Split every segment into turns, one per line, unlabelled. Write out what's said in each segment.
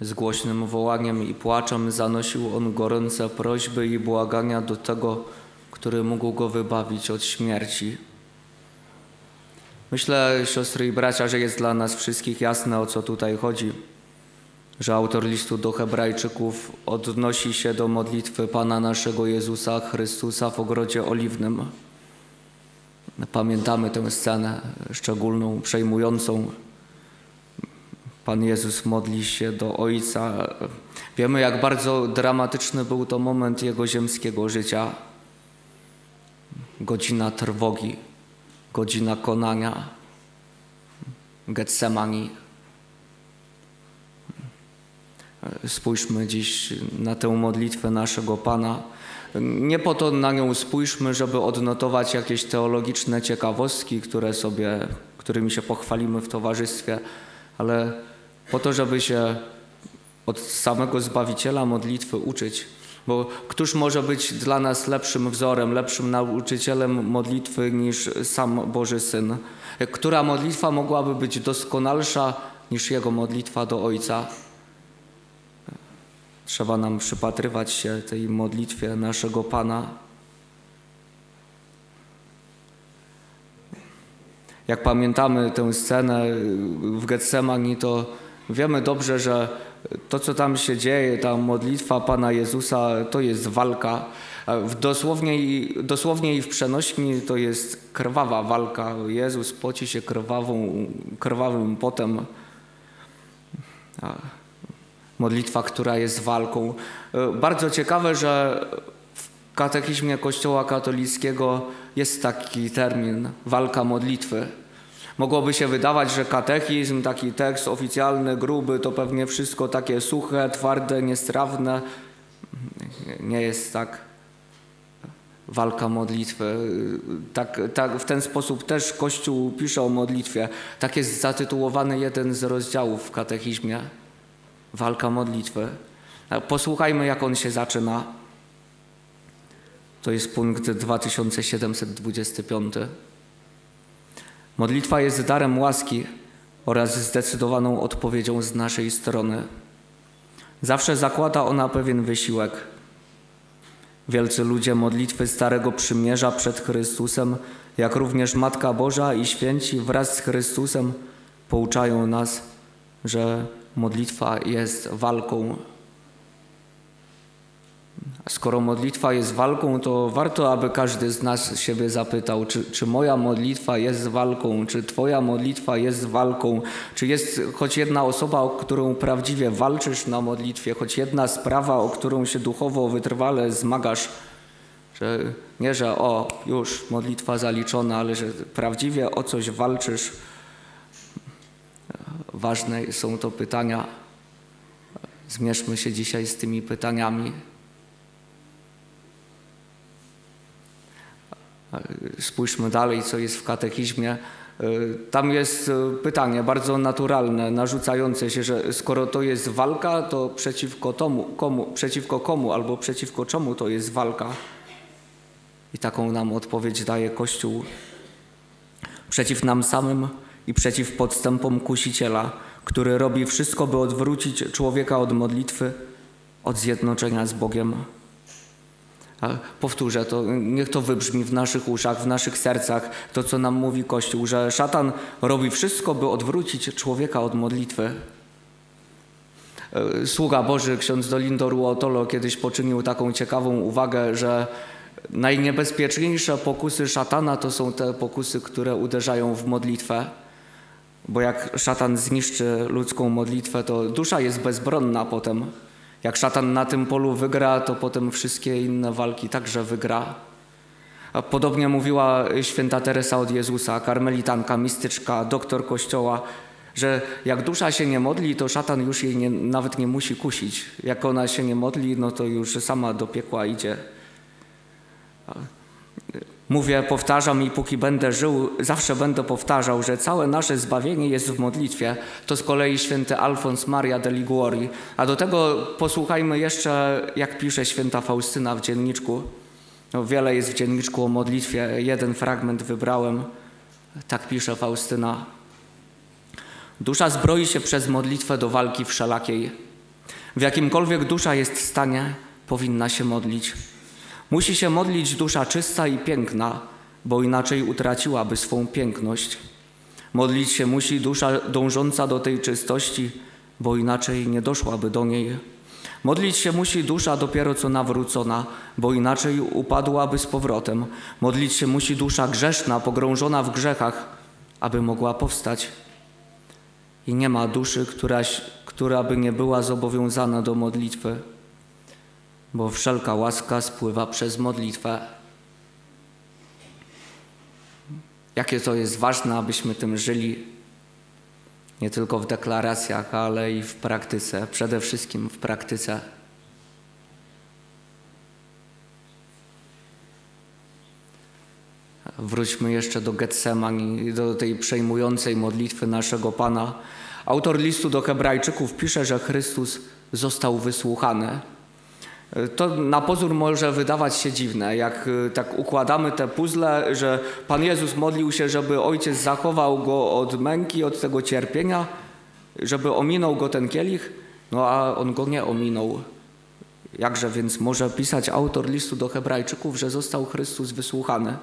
Z głośnym wołaniem i płaczem zanosił on gorące prośby i błagania do tego, który mógł go wybawić od śmierci. Myślę, siostry i bracia, że jest dla nas wszystkich jasne, o co tutaj chodzi, że autor listu do Hebrajczyków odnosi się do modlitwy Pana naszego Jezusa Chrystusa w ogrodzie oliwnym. Pamiętamy tę scenę szczególną, przejmującą. Pan Jezus modli się do Ojca. Wiemy, jak bardzo dramatyczny był to moment Jego ziemskiego życia. Godzina trwogi, godzina konania, Getsemani. Spójrzmy dziś na tę modlitwę naszego Pana. Nie po to na nią spójrzmy, żeby odnotować jakieś teologiczne ciekawostki, którymi się pochwalimy w towarzystwie, ale po to, żeby się od samego Zbawiciela modlitwy uczyć. Bo któż może być dla nas lepszym wzorem, lepszym nauczycielem modlitwy niż sam Boży Syn? Która modlitwa mogłaby być doskonalsza niż Jego modlitwa do Ojca? Trzeba nam przypatrywać się tej modlitwie naszego Pana. Jak pamiętamy tę scenę w Getsemani, to wiemy dobrze, że to, co tam się dzieje, ta modlitwa Pana Jezusa, to jest walka. Dosłownie i w przenośni to jest krwawa walka. Jezus poci się krwawym potem. Modlitwa, która jest walką. Bardzo ciekawe, że w katechizmie Kościoła katolickiego jest taki termin walka modlitwy. Mogłoby się wydawać, że katechizm, taki tekst oficjalny, gruby, to pewnie wszystko takie suche, twarde, niestrawne. Nie jest tak. Walka modlitwy. Tak, w ten sposób też Kościół pisze o modlitwie. Tak jest zatytułowany jeden z rozdziałów w katechizmie. Walka modlitwy. Posłuchajmy, jak on się zaczyna. To jest punkt 2725. Modlitwa jest darem łaski oraz zdecydowaną odpowiedzią z naszej strony. Zawsze zakłada ona pewien wysiłek. Wielcy ludzie modlitwy Starego Przymierza przed Chrystusem, jak również Matka Boża i święci wraz z Chrystusem pouczają nas, że modlitwa jest walką. Skoro modlitwa jest walką, to warto, aby każdy z nas siebie zapytał, czy moja modlitwa jest walką, czy Twoja modlitwa jest walką, czy jest choć jedna osoba, o którą prawdziwie walczysz na modlitwie, choć jedna sprawa, o którą się duchowo wytrwale zmagasz, że nie, że już modlitwa zaliczona, ale że prawdziwie o coś walczysz. Ważne są to pytania. Zmierzmy się dzisiaj z tymi pytaniami. Spójrzmy dalej, co jest w katechizmie. Tam jest pytanie bardzo naturalne, narzucające się, że skoro to jest walka, to przeciwko komu albo przeciwko czemu to jest walka? I taką nam odpowiedź daje Kościół. Przeciw nam samym i przeciw podstępom kusiciela, który robi wszystko, by odwrócić człowieka od modlitwy, od zjednoczenia z Bogiem. Powtórzę to, niech to wybrzmi w naszych uszach, w naszych sercach, to co nam mówi Kościół, że szatan robi wszystko, by odwrócić człowieka od modlitwy. Sługa Boży, ksiądz Dolindo Ruotolo, kiedyś poczynił taką ciekawą uwagę, że najniebezpieczniejsze pokusy szatana to są te pokusy, które uderzają w modlitwę. Bo jak szatan zniszczy ludzką modlitwę, to dusza jest bezbronna potem. Jak szatan na tym polu wygra, to potem wszystkie inne walki także wygra. A podobnie mówiła święta Teresa od Jezusa, karmelitanka, mistyczka, doktor Kościoła, że jak dusza się nie modli, to szatan już jej nawet nie musi kusić. Jak ona się nie modli, no to już sama do piekła idzie. Mówię, powtarzam i póki będę żył, zawsze będę powtarzał, że całe nasze zbawienie jest w modlitwie. To z kolei święty Alfons Maria de Liguori. A do tego posłuchajmy jeszcze, jak pisze święta Faustyna w dzienniczku. No, wiele jest w dzienniczku o modlitwie, jeden fragment wybrałem. Tak pisze Faustyna. Dusza zbroi się przez modlitwę do walki wszelakiej. W jakimkolwiek dusza jest stanie, powinna się modlić. Musi się modlić dusza czysta i piękna, bo inaczej utraciłaby swą piękność. Modlić się musi dusza dążąca do tej czystości, bo inaczej nie doszłaby do niej. Modlić się musi dusza dopiero co nawrócona, bo inaczej upadłaby z powrotem. Modlić się musi dusza grzeszna, pogrążona w grzechach, aby mogła powstać. I nie ma duszy, która by nie była zobowiązana do modlitwy, bo wszelka łaska spływa przez modlitwę. Jakie to jest ważne, abyśmy tym żyli, nie tylko w deklaracjach, ale i w praktyce, przede wszystkim w praktyce. Wróćmy jeszcze do Getsemani, do tej przejmującej modlitwy naszego Pana. Autor listu do Hebrajczyków pisze, że Chrystus został wysłuchany. To na pozór może wydawać się dziwne, jak tak układamy te puzzle, że Pan Jezus modlił się, żeby Ojciec zachował Go od męki, od tego cierpienia, żeby ominął Go ten kielich, no a On Go nie ominął. Jakże więc może pisać autor listu do Hebrajczyków, że został Chrystus wysłuchany?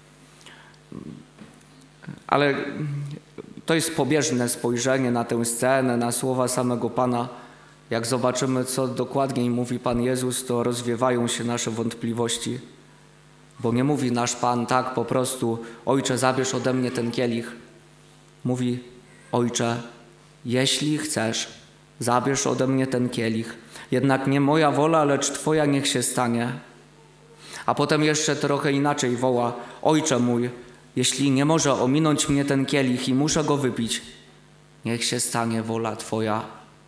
Ale to jest pobieżne spojrzenie na tę scenę, na słowa samego Pana. Jak zobaczymy, co dokładniej mówi Pan Jezus, to rozwiewają się nasze wątpliwości. Bo nie mówi nasz Pan tak po prostu: Ojcze, zabierz ode mnie ten kielich. Mówi: Ojcze, jeśli chcesz, zabierz ode mnie ten kielich. Jednak nie moja wola, lecz Twoja niech się stanie. A potem jeszcze trochę inaczej woła: Ojcze mój, jeśli nie może ominąć mnie ten kielich i muszę go wypić, niech się stanie wola Twoja.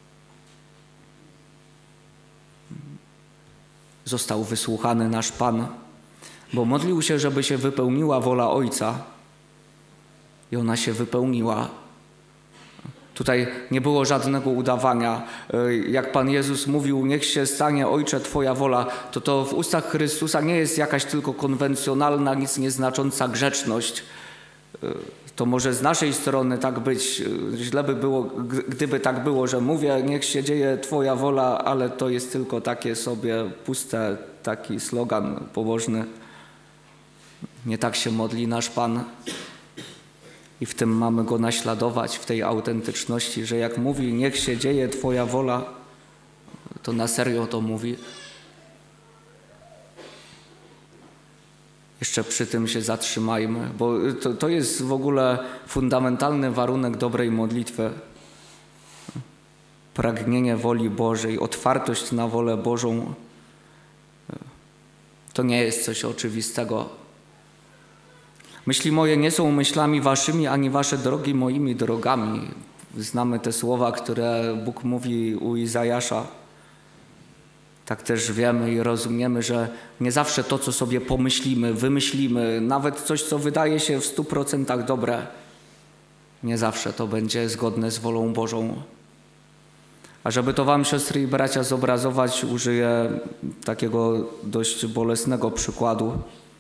Został wysłuchany nasz Pan, bo modlił się, żeby się wypełniła wola Ojca i ona się wypełniła. Tutaj nie było żadnego udawania. Jak Pan Jezus mówił: niech się stanie, Ojcze, Twoja wola, to w ustach Chrystusa nie jest jakaś tylko konwencjonalna, nic nieznacząca grzeczność. To może z naszej strony tak być, źle by było, gdyby tak było, że mówię: niech się dzieje Twoja wola, ale to jest tylko takie sobie puste, taki slogan pobożny. Nie tak się modli nasz Pan. I w tym mamy Go naśladować, w tej autentyczności, że jak mówi: niech się dzieje Twoja wola, to na serio to mówi. Jeszcze przy tym się zatrzymajmy, bo to jest w ogóle fundamentalny warunek dobrej modlitwy. Pragnienie woli Bożej, otwartość na wolę Bożą, to nie jest coś oczywistego. Myśli moje nie są myślami waszymi, ani wasze drogi moimi drogami. Znamy te słowa, które Bóg mówi u Izajasza. Tak też wiemy i rozumiemy, że nie zawsze to, co sobie pomyślimy, wymyślimy, nawet coś, co wydaje się w 100% dobre, nie zawsze to będzie zgodne z wolą Bożą. A żeby to wam, siostry i bracia, zobrazować, użyję takiego dość bolesnego przykładu.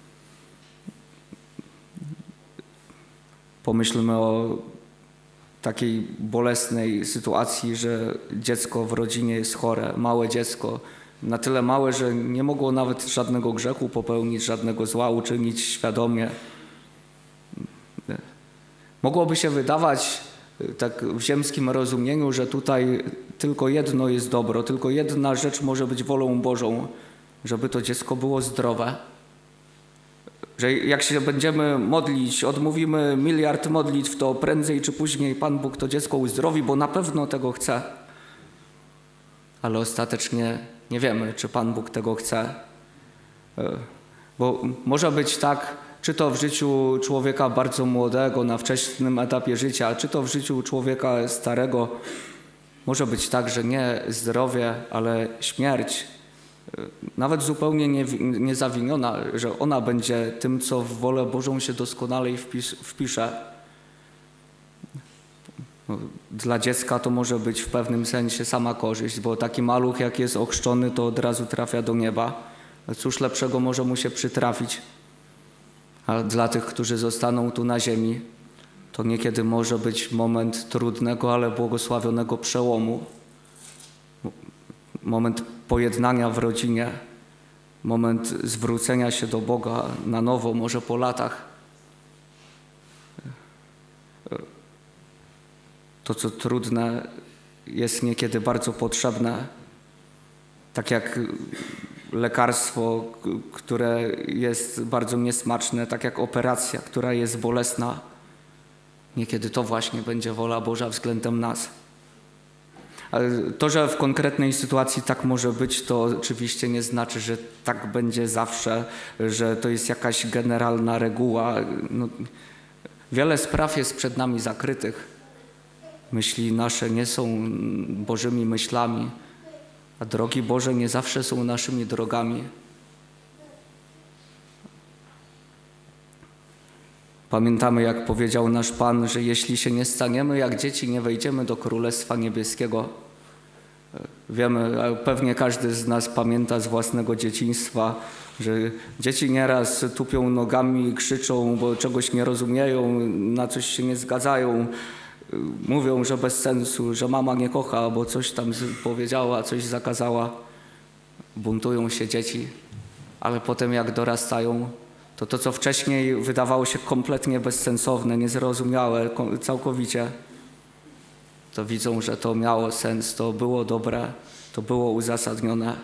Pomyślmy o takiej bolesnej sytuacji, że dziecko w rodzinie jest chore, małe dziecko, na tyle małe, że nie mogło nawet żadnego grzechu popełnić, żadnego zła uczynić świadomie. Mogłoby się wydawać tak w ziemskim rozumieniu, że tutaj tylko jedno jest dobro, tylko jedna rzecz może być wolą Bożą, żeby to dziecko było zdrowe. Że jak się będziemy modlić, odmówimy miliard modlitw, to prędzej czy później Pan Bóg to dziecko uzdrowi, bo na pewno tego chce. Ale ostatecznie nie wiemy, czy Pan Bóg tego chce. Bo może być tak, czy to w życiu człowieka bardzo młodego, na wczesnym etapie życia, czy to w życiu człowieka starego, może być tak, że nie zdrowie, ale śmierć, nawet zupełnie niezawiniona, że ona będzie tym, co w wolę Bożą się doskonale wpisze. Dla dziecka to może być w pewnym sensie sama korzyść, bo taki maluch, jak jest ochrzczony, to od razu trafia do nieba. Cóż lepszego może mu się przytrafić? A dla tych, którzy zostaną tu na ziemi, to niekiedy może być moment trudnego, ale błogosławionego przełomu. moment pojednania w rodzinie, moment zwrócenia się do Boga na nowo, może po latach. To, co trudne, jest niekiedy bardzo potrzebne. Tak jak lekarstwo, które jest bardzo niesmaczne, tak jak operacja, która jest bolesna. Niekiedy to właśnie będzie wola Boża względem nas. Ale to, że w konkretnej sytuacji tak może być, to oczywiście nie znaczy, że tak będzie zawsze, że to jest jakaś generalna reguła. No, wiele spraw jest przed nami zakrytych. Myśli nasze nie są Bożymi myślami, a drogi Boże nie zawsze są naszymi drogami. Pamiętamy, jak powiedział nasz Pan, że jeśli się nie staniemy jak dzieci, nie wejdziemy do Królestwa Niebieskiego. Wiemy, pewnie każdy z nas pamięta z własnego dzieciństwa, że dzieci nieraz tupią nogami, krzyczą, bo czegoś nie rozumieją, na coś się nie zgadzają. Mówią, że bez sensu, że mama nie kocha, bo coś tam powiedziała, coś zakazała. Buntują się dzieci, ale potem jak dorastają, to co wcześniej wydawało się kompletnie bezsensowne, niezrozumiałe całkowicie, to widzą, że to miało sens, to było dobre, to było uzasadnione.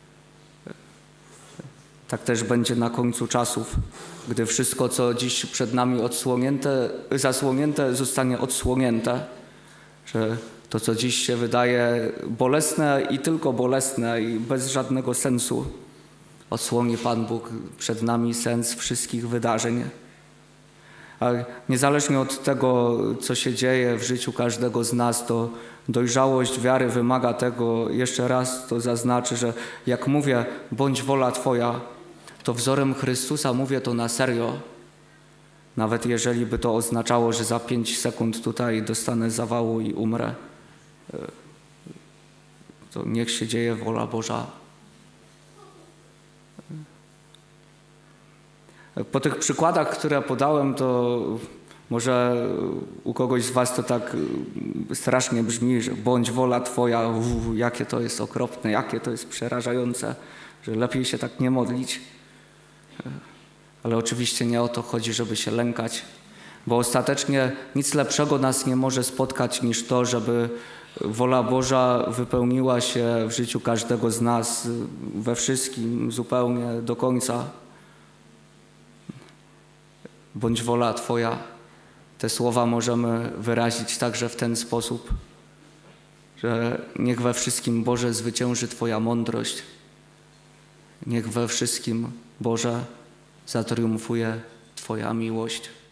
Tak też będzie na końcu czasów, gdy wszystko, co dziś przed nami zasłonięte, zostanie odsłonięte, że to, co dziś się wydaje bolesne i tylko bolesne i bez żadnego sensu, odsłoni Pan Bóg przed nami sens wszystkich wydarzeń. A niezależnie od tego, co się dzieje w życiu każdego z nas, to dojrzałość wiary wymaga tego, jeszcze raz to zaznaczę, że jak mówię, bądź wola Twoja, to wzorem Chrystusa mówię to na serio. Nawet jeżeli by to oznaczało, że za 5 sekund tutaj dostanę zawału i umrę, to niech się dzieje wola Boża. Po tych przykładach, które podałem, to może u kogoś z was to tak strasznie brzmi, że bądź wola Twoja, jakie to jest okropne, jakie to jest przerażające, że lepiej się tak nie modlić. Ale oczywiście nie o to chodzi, żeby się lękać, bo ostatecznie nic lepszego nas nie może spotkać niż to, żeby wola Boża wypełniła się w życiu każdego z nas, we wszystkim, zupełnie do końca. Bądź wola Twoja. Te słowa możemy wyrazić także w ten sposób, że niech we wszystkim, Boże, zwycięży Twoja mądrość. Niech we wszystkim, Boże, zatriumfuje Twoja miłość.